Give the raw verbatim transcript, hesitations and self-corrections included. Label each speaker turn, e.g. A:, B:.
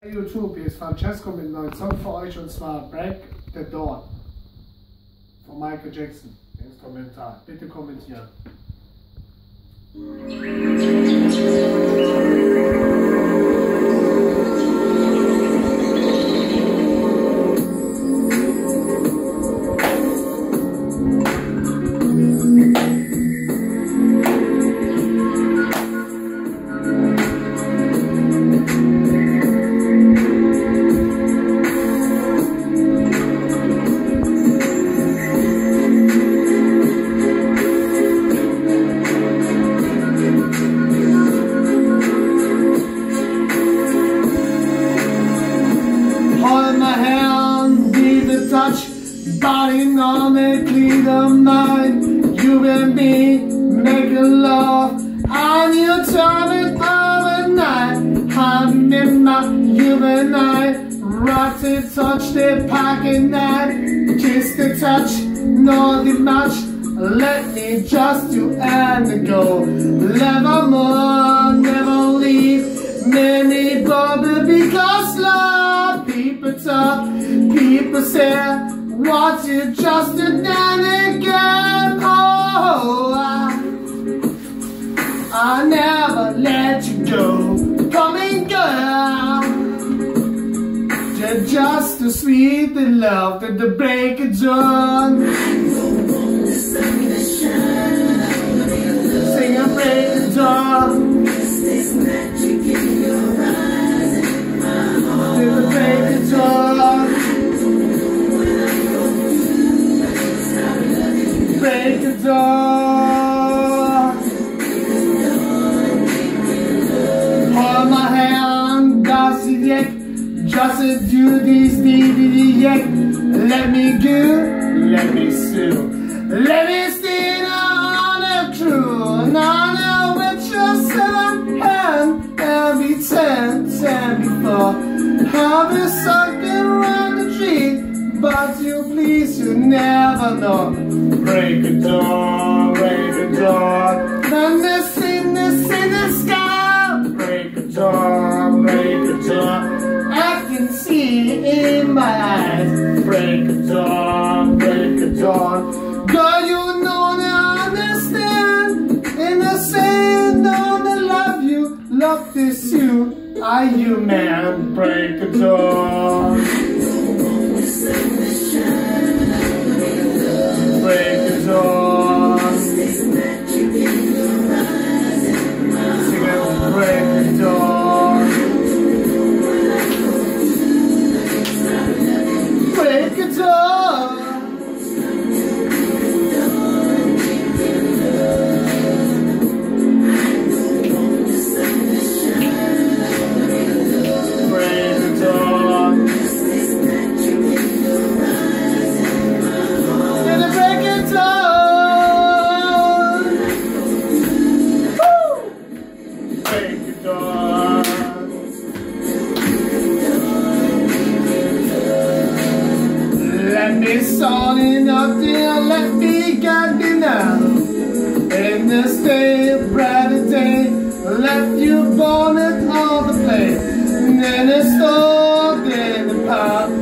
A: YouTube, hier ist Francesco mit einem neuen Song für euch und zwar Break the Dawn von Michael Jackson, Instrumental. Bitte kommentieren.
B: Body normally the mind, you and me making love on your tummy overnight. I remember you and I rocked it, touched it, packing night, kissed the touch, not the much. Let me just you and go, never more, never leave. Many bubble because love. People talk, people say what you just did then again. Oh, I, I never let you go. Coming girl, you're just too sweet the love at the break of dawn. Sing a break of dawn. This magic in your eyes and my heart. Till the break of dawn. Break the dawn. Hold my hand, das ist jetzt. Just to do this, this, yet. Let me go, let me sue. Let me stay on the crew. Now with your seven hand, and be ten, ten before. Have you something around the tree? But you please, you never know. Break the dawn, break the dawn. Then the sickness in the sky. Break the dawn, break the dawn. I can see it in my eyes. Break the dawn, break the dawn. Girl, you know I understand. In the saying, don't I love you, love this you. Are you man? Break the dawn. Break the dawn. Sing it, break the dawn. Break the dawn. Let me starting up there, let me get me now. In this day of brighter day, left you born at all the place. And then it's all in the park.